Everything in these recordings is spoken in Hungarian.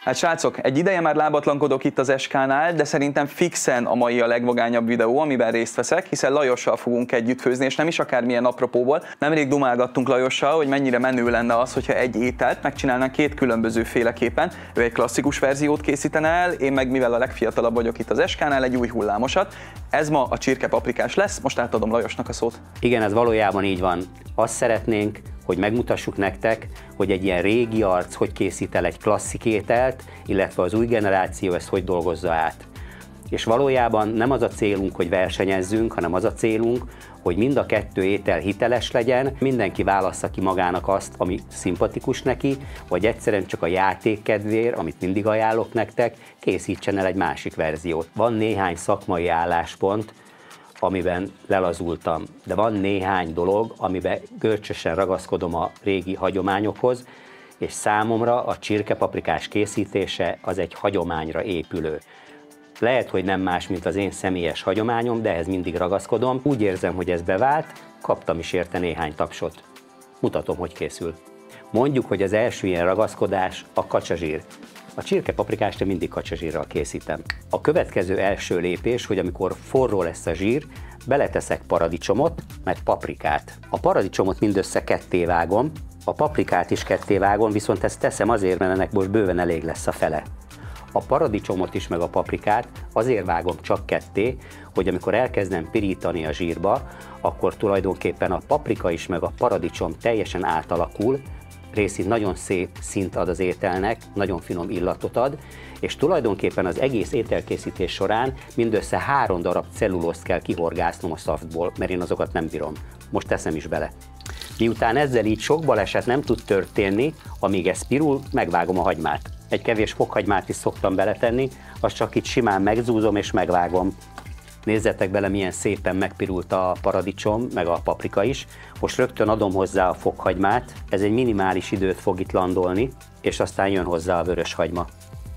Hát srácok, egy ideje már lábatlankodok itt az SK-nál, de szerintem fixen a mai a legvagányabb videó, amiben részt veszek, hiszen Lajossal fogunk együtt főzni, és nem is akármilyen apropóból. Nemrég dumálgattunk Lajossal, hogy mennyire menő lenne az, hogyha egy ételt megcsinálnánk két különböző féleképpen. Ő egy klasszikus verziót készítene el, én meg mivel a legfiatalabb vagyok itt az SK-nál, egy új hullámosat. Ez ma a csirkepaprikás lesz, most átadom Lajosnak a szót. Igen, ez valójában így van. Azt szeretnénk, hogy megmutassuk nektek, hogy egy ilyen régi arc hogy készít el egy klasszik ételt, illetve az új generáció ezt hogy dolgozza át. És valójában nem az a célunk, hogy versenyezzünk, hanem az a célunk, hogy mind a kettő étel hiteles legyen, mindenki válassza ki magának azt, ami szimpatikus neki, vagy egyszerűen csak a játék kedvéért, amit mindig ajánlok nektek, készítsen el egy másik verziót. Van néhány szakmai álláspont, amiben lelazultam, de van néhány dolog, amiben görcsösen ragaszkodom a régi hagyományokhoz, és számomra a csirkepaprikás készítése az egy hagyományra épülő. Lehet, hogy nem más, mint az én személyes hagyományom, de ehhez mindig ragaszkodom. Úgy érzem, hogy ez bevált, kaptam is érte néhány tapsot. Mutatom, hogy készül. Mondjuk, hogy az első ilyen ragaszkodás a kacsazsír. A csirkepaprikást én mindig kacsazsírral készítem. A következő első lépés, hogy amikor forró lesz a zsír, beleteszek paradicsomot, meg paprikát. A paradicsomot mindössze ketté vágom, a paprikát is ketté vágom, viszont ezt teszem azért, mert ennek most bőven elég lesz a fele. A paradicsomot is, meg a paprikát azért vágom csak ketté, hogy amikor elkezdem pirítani a zsírba, akkor tulajdonképpen a paprika is, meg a paradicsom teljesen átalakul, részint nagyon szép szint ad az ételnek, nagyon finom illatot ad, és tulajdonképpen az egész ételkészítés során mindössze 3 darab cellulózt kell kihorgásznom a szaftból, mert én azokat nem bírom. Most teszem is bele. Miután ezzel így sok baleset nem tud történni, amíg ez pirul, megvágom a hagymát. Egy kevés fokhagymát is szoktam beletenni, azt csak itt simán megzúzom és megvágom. Nézzetek bele, milyen szépen megpirult a paradicsom, meg a paprika is. Most rögtön adom hozzá a fokhagymát, ez egy minimális időt fog itt landolni, és aztán jön hozzá a vörös hagyma.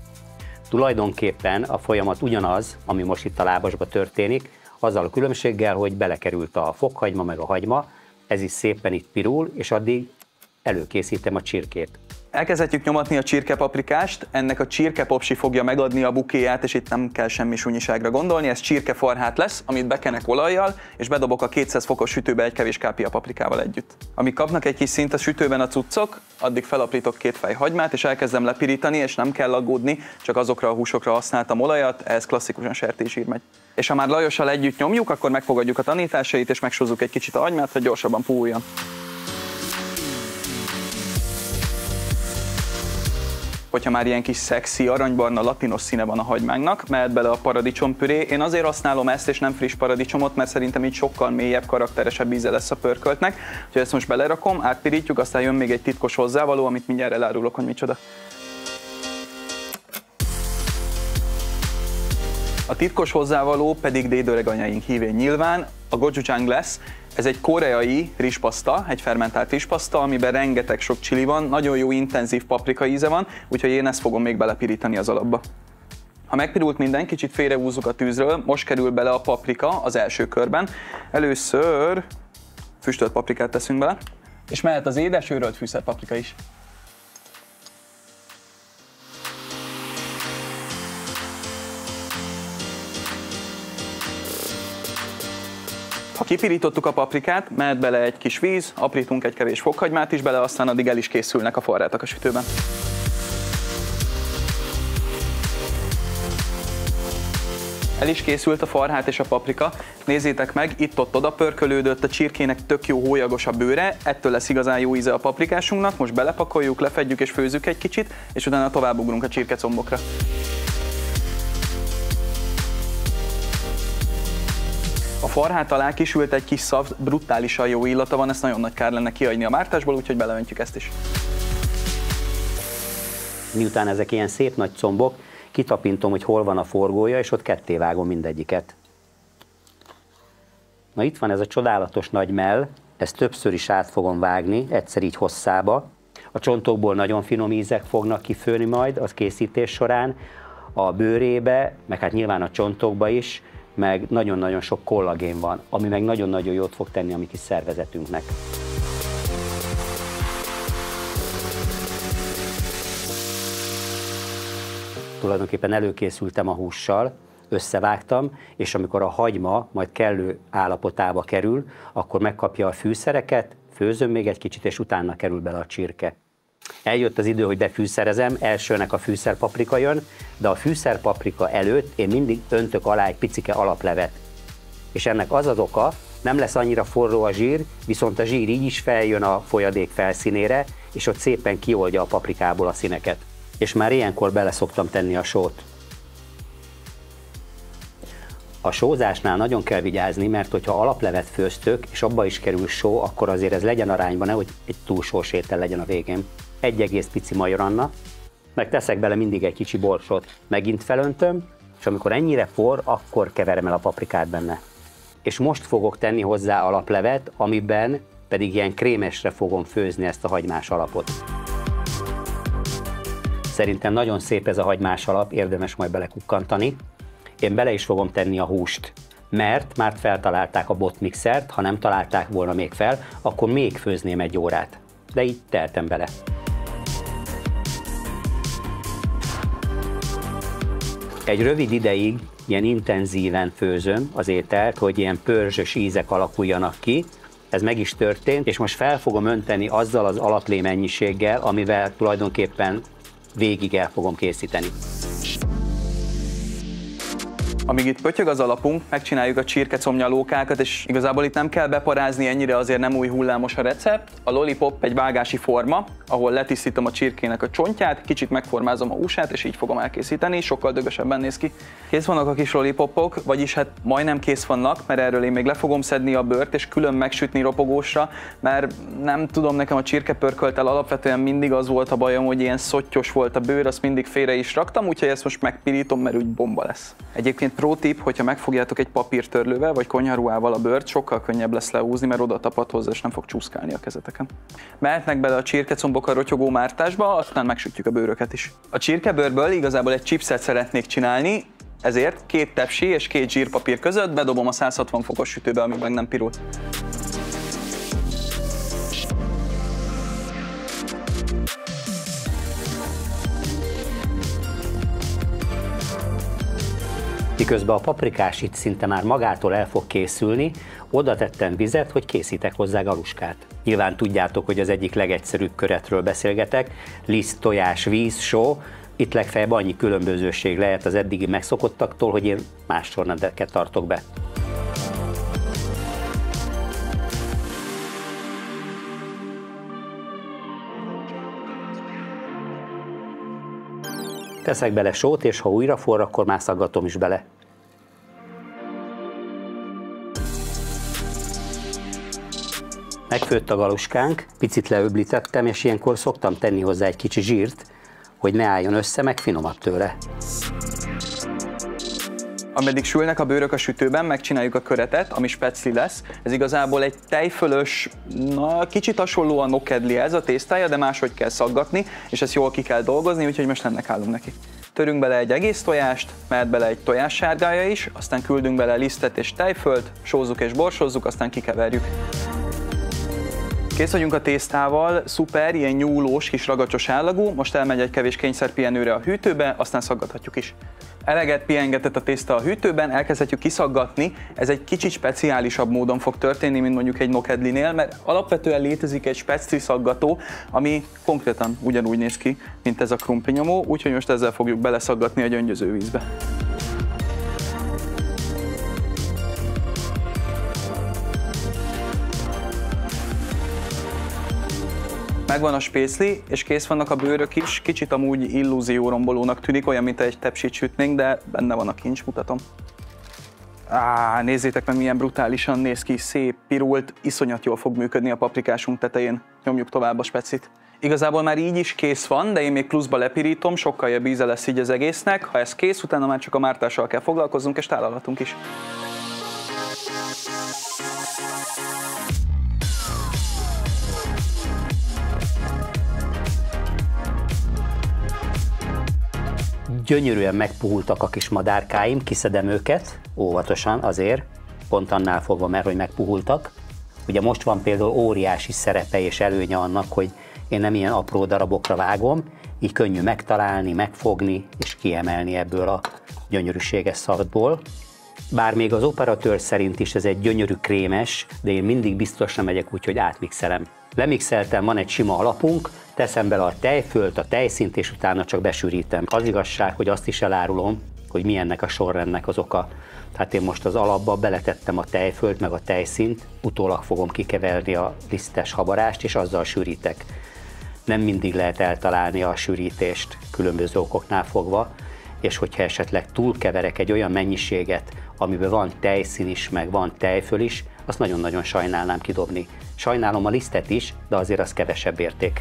Tulajdonképpen a folyamat ugyanaz, ami most itt a lábasba történik, azzal a különbséggel, hogy belekerült a fokhagyma meg a hagyma, ez is szépen itt pirul, és addig előkészítem a csirkét. Elkezdhetjük nyomatni a csirkepaprikást, ennek a csirkepopsi fogja megadni a bukéját, és itt nem kell semmi sunyiságra gondolni, ez csirkefarhát lesz, amit bekenek olajjal, és bedobok a 200 fokos sütőbe egy kevés kápia paprikával együtt. Amíg kapnak egy kis szint a sütőben a cuccok, addig felaprítok 2 fej hagymát, és elkezdem lepirítani, és nem kell aggódni, csak azokra a húsokra használtam olajat, ehhez klasszikusan sertészsír megy. És ha már Lajossal együtt nyomjuk, akkor megfogadjuk a tanításait, és megsózzuk egy kicsit a hagymát, hogy gyorsabban puhuljon. Hogyha már ilyen kis szexi, aranybarna, latinos színe van a hagymánknak, mehet bele a paradicsompüré. Én azért használom ezt és nem friss paradicsomot, mert szerintem így sokkal mélyebb, karakteresebb íze lesz a pörköltnek. Úgyhogy ezt most belerakom, átpirítjuk, aztán jön még egy titkos hozzávaló, amit mindjárt elárulok, hogy micsoda. A titkos hozzávaló pedig dédöreganyaink hívén nyilván a gochujang lesz. Ez egy koreai rizspaszta, egy fermentált rizspaszta, amiben rengeteg sok chili van, nagyon jó intenzív paprika íze van, úgyhogy én ezt fogom még belepirítani az alapba. Ha megpirult minden, kicsit félrehúzzuk a tűzről, most kerül bele a paprika az első körben. Először füstölt paprikát teszünk bele, és mehet az édes, őrölt fűszert paprika is. Ha kipirítottuk a paprikát, mehet bele egy kis víz, aprítunk egy kevés fokhagymát is bele, aztán addig el is készülnek a farhátak a sütőben. El is készült a farhát és a paprika. Nézzétek meg, itt-ott oda pörkölődött, a csirkének tök jó hólyagos a bőre, ettől lesz igazán jó íze a paprikásunknak. Most belepakoljuk, lefedjük és főzzük egy kicsit, és utána továbbugrunk a csirkecombokra. A farhát alá kisült egy kis szav, brutálisan jó illata van, ezt nagyon nagy kár lenne kihagyni a mártásból, úgyhogy beleöntjük ezt is. Miután ezek ilyen szép nagy combok, kitapintom, hogy hol van a forgója, és ott ketté vágom mindegyiket. Na itt van ez a csodálatos nagy mell, ezt többször is át fogom vágni, egyszer így hosszába. A csontokból nagyon finom ízek fognak kifőni majd az készítés során, a bőrébe, meg hát nyilván a csontokba is, meg nagyon-nagyon sok kollagén van, ami meg nagyon-nagyon jót fog tenni a mi kis szervezetünknek. tulajdonképpen előkészültem a hússal, összevágtam, és amikor a hagyma majd kellő állapotába kerül, akkor megkapja a fűszereket, főzöm még egy kicsit, és utána kerül bele a csirke. Eljött az idő, hogy befűszerezem, elsőnek a fűszerpaprika jön, de a fűszerpaprika előtt én mindig öntök alá egy picike alaplevet. És ennek az az oka, nem lesz annyira forró a zsír, viszont a zsír így is feljön a folyadék felszínére, és ott szépen kioldja a paprikából a színeket. És már ilyenkor bele szoktam tenni a sót. A sózásnál nagyon kell vigyázni, mert hogyha alaplevet főztök, és abba is kerül só, akkor azért ez legyen arányban, nehogy egy túl sós étel legyen a végén. Egy egész pici majoranna, meg teszek bele mindig egy kicsi borsot. Megint felöntöm, és amikor ennyire forr, akkor keverem el a paprikát benne. És most fogok tenni hozzá alaplevet, amiben pedig ilyen krémesre fogom főzni ezt a hagymás alapot. Szerintem nagyon szép ez a hagymás alap, érdemes majd belekukkantani. Én bele is fogom tenni a húst, mert már feltalálták a botmixert, ha nem találták volna még fel, akkor még főzném egy órát. De így teltem bele. Egy rövid ideig ilyen intenzíven főzöm az ételt, hogy ilyen pörzsös ízek alakuljanak ki. Ez meg is történt, és most fel fogom önteni azzal az alaplé mennyiséggel, amivel tulajdonképpen végig el fogom készíteni. Amíg itt pötyög az alapunk, megcsináljuk a csirkecomnyalókákat, és igazából itt nem kell beparázni ennyire, azért nem új hullámos a recept. A lollipop egy vágási forma, ahol letisztítom a csirkének a csontját, kicsit megformázom a húsát, és így fogom elkészíteni, sokkal dögösebben néz ki. Kész vannak a kis lollipopok, vagyis hát majdnem kész vannak, mert erről én még le fogom szedni a bőrt, és külön megsütni ropogósra, mert nem tudom, nekem a csirkepörkölttel alapvetően mindig az volt a bajom, hogy ilyen szottyos volt a bőr, azt mindig félre is raktam, úgyhogy ezt most megpirítom, mert úgy bomba lesz. Egyébként pro tip, hogyha megfogjátok egy papírtörlővel vagy konyharuhával a bőrt, sokkal könnyebb lesz lehúzni, mert oda tapad hozzá, és nem fog csúszkálni a kezeteken. Mehetnek bele a csirkecombok a rotyogó mártásba, aztán megsütjük a bőröket is. A csirkebőrből igazából egy chipset szeretnék csinálni, ezért 2 tepsi és 2 zsírpapír között bedobom a 160 fokos sütőbe, amíg meg nem pirult. Miközben a paprikás itt szinte már magától el fog készülni, oda tettem vizet, hogy készítek hozzá galuskát. Nyilván tudjátok, hogy az egyik legegyszerűbb köretről beszélgetek, liszt, tojás, víz, só. Itt legfeljebb annyi különbözőség lehet az eddigi megszokottaktól, hogy én más sorrendeket tartok be. Teszek bele sót, és ha újra forr, akkor már szaggatom is bele. Megfőtt a galuskánk, picit leöblítettem, és ilyenkor szoktam tenni hozzá egy kicsi zsírt, hogy ne álljon össze, meg finomabb tőle. Ameddig sülnek a bőrök a sütőben, megcsináljuk a köretet, ami specli lesz. Ez igazából egy tejfölös, kicsit hasonló a nokedlihez a tésztája, de máshogy kell szaggatni, és ezt jól ki kell dolgozni, úgyhogy most ennek állunk neki. Törünk bele egy egész tojást, mehet bele egy tojássárgája is, aztán küldünk bele lisztet és tejfölt, sózzuk és borsozzuk, aztán kikeverjük. Kész vagyunk a tésztával, szuper, ilyen nyúlós, kis ragacsos állagú, most elmegy egy kevés kényszerpihenőre a hűtőbe, aztán szaggathatjuk is. Eleget pihengetett a tészta a hűtőben, elkezdhetjük kiszaggatni, ez egy kicsit speciálisabb módon fog történni, mint mondjuk egy nokedlinél, mert alapvetően létezik egy speci szaggató, ami konkrétan ugyanúgy néz ki, mint ez a krumplinyomó, úgyhogy most ezzel fogjuk beleszaggatni a gyöngyöző vízbe. Megvan a spészli, és kész vannak a bőrök is, kicsit amúgy illúziórombolónak tűnik, olyan, mint egy tepsit sütnénk, de benne van a kincs, mutatom. Nézzétek meg, milyen brutálisan néz ki, szép, pirult, iszonyat jól fog működni a paprikásunk tetején. Nyomjuk tovább a specit. Igazából már így is kész van, de én még pluszba lepirítom, sokkal jobb íze lesz így az egésznek. Ha ez kész, utána már csak a mártással kell foglalkoznunk, és tálalhatunk is. Gyönyörűen megpuhultak a kis madárkáim, kiszedem őket, óvatosan azért, pont annál fogva, mert hogy megpuhultak. Ugye most van például óriási szerepe és előnye annak, hogy Én nem ilyen apró darabokra vágom, így könnyű megtalálni, megfogni és kiemelni ebből a gyönyörűséges szatból. Bár még az operatőr szerint is ez egy gyönyörű krémes, de én mindig biztosra megyek úgy, hogy átmixelem. Lemixeltem, van egy sima alapunk, teszem bele a tejfölt, a tejszínt, és utána csak besűrítem. Az igazság, hogy azt is elárulom, hogy mi ennek a sorrendnek az oka. Tehát én most az alapba beletettem a tejfölt, meg a tejszínt, utólag fogom kikeverni a lisztes habarást, és azzal sűrítek. Nem mindig lehet eltalálni a sűrítést különböző okoknál fogva, és hogyha esetleg túlkeverek egy olyan mennyiséget, amiben van tejszín is, meg van tejföl is, azt nagyon-nagyon sajnálnám kidobni. Sajnálom a lisztet is, de azért az kevesebb érték.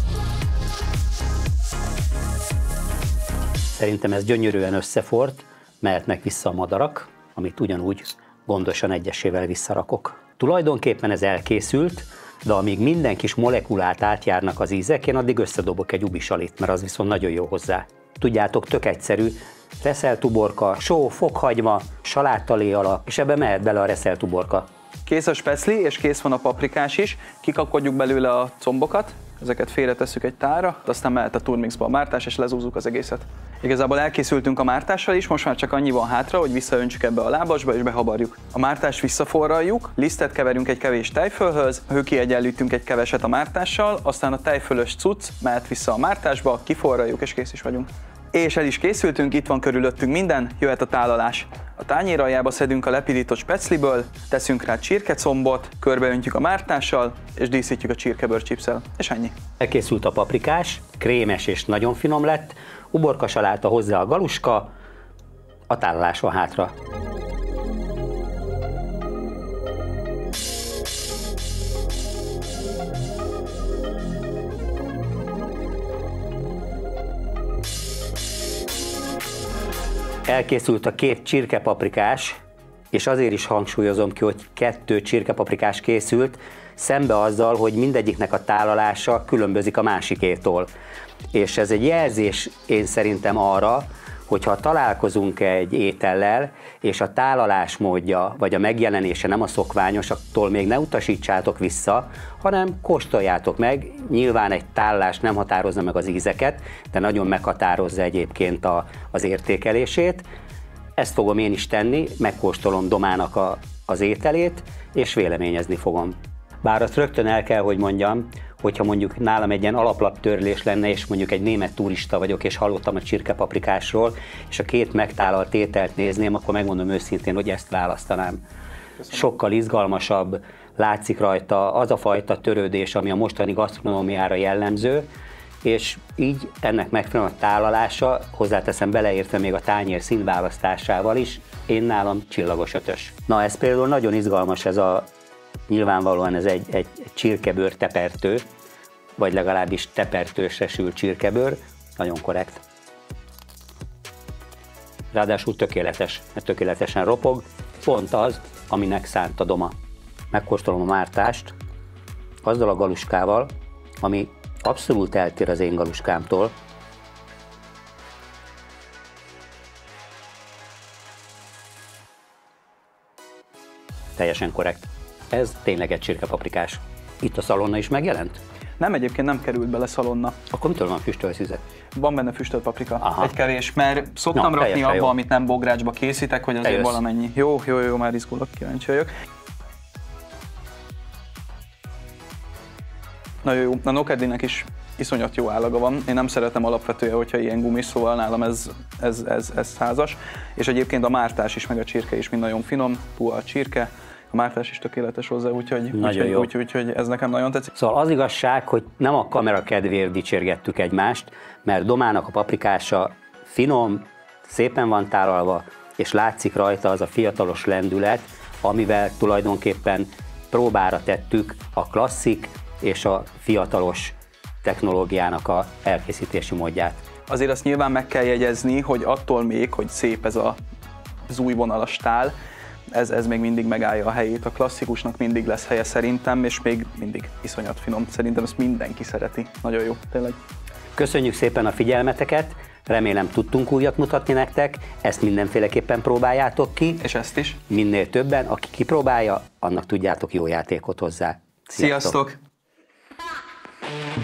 Szerintem ez gyönyörűen összefort, mehetnek vissza a madarak, amit ugyanúgy gondosan egyesével visszarakok. Tulajdonképpen ez elkészült, de amíg minden kis molekulát átjárnak az ízek, én addig összedobok egy ubisalit, mert az viszont nagyon jó hozzá. Tudjátok, tök egyszerű, reszeltuborka, só, fokhagyma, salátalé alap, és ebbe mehet bele a reszeltuborka. Kész a specli, és kész van a paprikás is, kikakkodjuk belőle a combokat, ezeket félretesszük egy tálra, aztán mehet a turmixba a mártás, és lezúzzuk az egészet. Igazából elkészültünk a mártással is, most már csak annyi van hátra, hogy visszaöntsük ebbe a lábasba, és behabarjuk. A mártást visszaforraljuk, lisztet keverünk egy kevés tejfölhöz, hőkiegyenlítünk egy keveset a mártással, aztán a tejfölös cucc mehet vissza a mártásba, kiforraljuk, és kész is vagyunk. És el is készültünk, itt van körülöttünk minden, jöhet a tálalás. A tányér aljába szedünk a lepirított specliből, teszünk rá csirkecombot, körbeöntjük a mártással, és díszítjük a csirkebőrcsipsszel. És ennyi. Elkészült a paprikás, krémes és nagyon finom lett, uborkasaláta hozzá a galuska, a tálalás van hátra. Elkészült a 2 csirkepaprikás, és azért is hangsúlyozom ki, hogy 2 csirkepaprikás készült, szembe azzal, hogy mindegyiknek a tálalása különbözik a másikétól. És ez egy jelzés én szerintem arra, hogyha találkozunk egy étellel, és a tálalás módja vagy a megjelenése nem a szokványos, attól még ne utasítsátok vissza, hanem kóstoljátok meg. Nyilván egy tálalás nem határozza meg az ízeket, de nagyon meghatározza egyébként az értékelését. Ezt fogom én is tenni, megkóstolom Domának az ételét, és véleményezni fogom. Bár azt rögtön el kell, hogy mondjam, hogyha mondjuk nálam egy ilyen alaplaptörlés lenne, és mondjuk egy német turista vagyok, és hallottam a csirkepaprikásról, és a 2 megtálalt ételt nézném, akkor megmondom őszintén, hogy ezt választanám. Köszönöm. Sokkal izgalmasabb, látszik rajta az a fajta törődés, ami a mostani gasztronómiára jellemző, és így ennek megfelelően a tálalása, hozzáteszem beleértve még a tányér színválasztásával is, én nálam csillagos 5-ös. Na ez például nagyon izgalmas, nyilvánvalóan ez egy csirkebőr tepertő, vagy legalábbis tepertősre sült csirkebőr, nagyon korrekt. Ráadásul tökéletes, mert tökéletesen ropog, pont az, aminek szánt a Doma. Megkóstolom a mártást azzal a galuskával, ami abszolút eltér az én galuskámtól. Teljesen korrekt. Ez tényleg egy csirkepaprikás. Itt a szalonna is megjelent? Nem, egyébként nem került bele szalonna. Akkor mitől van füstölt szüzet? Van benne füstölt paprika. Aha. Egy kevés, mert szoktam rakni abba, amit nem bográcsba készítek, hogy azért valamennyi. Jó, már izgulok, kíváncsi vagyok. Nagyon jó. A nokedlinek is iszonyat jó állaga van. Én nem szeretem alapvetően, hogyha ilyen gumis, szóval nálam ez százas. És egyébként a mártás is, meg a csirke is mind nagyon finom. Puha a csirke. A mártás is tökéletes hozzá, úgyhogy ez nekem nagyon tetszik. Szóval az igazság, hogy nem a kamera kedvéért dicsérgettük egymást, mert Domának a paprikása finom, szépen van tálalva, és látszik rajta az a fiatalos lendület, amivel tulajdonképpen próbára tettük a klasszik és a fiatalos technológiának a elkészítési módját. Azért azt nyilván meg kell jegyezni, hogy attól még, hogy szép ez az új vonalas tál, ez még mindig megállja a helyét. A klasszikusnak mindig lesz helye szerintem, és még mindig iszonyat finom. Szerintem ezt mindenki szereti. Nagyon jó, tényleg. Köszönjük szépen a figyelmeteket, remélem tudtunk újat mutatni nektek, ezt mindenféleképpen próbáljátok ki. És ezt is. Minél többen, aki kipróbálja, annak tudjátok jó játékot hozzá. Sziasztok!